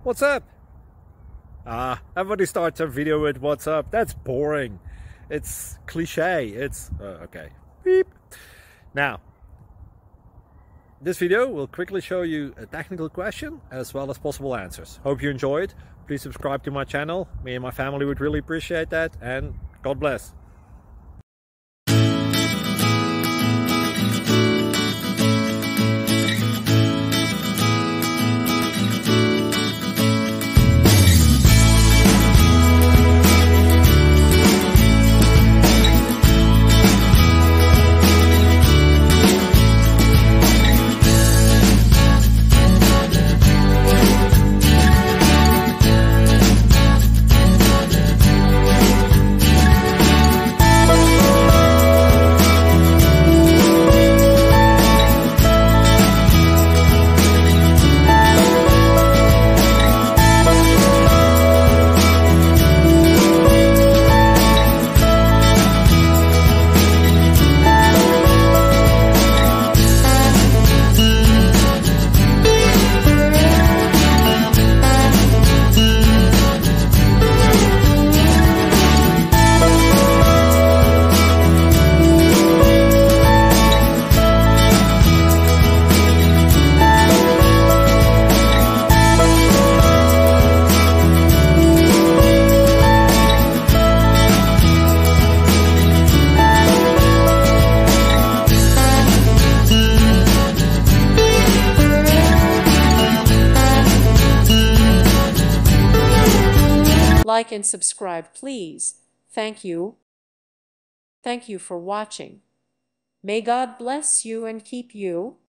What's up? Everybody starts a video with what's up. That's boring. It's cliche. It's okay. Beep. Now, this video will quickly show you a technical question as well as possible answers. Hope you enjoyed. Please subscribe to my channel. Me and my family would really appreciate that, and God bless. Like and subscribe, please. Thank you. Thank you for watching. May God bless you and keep you.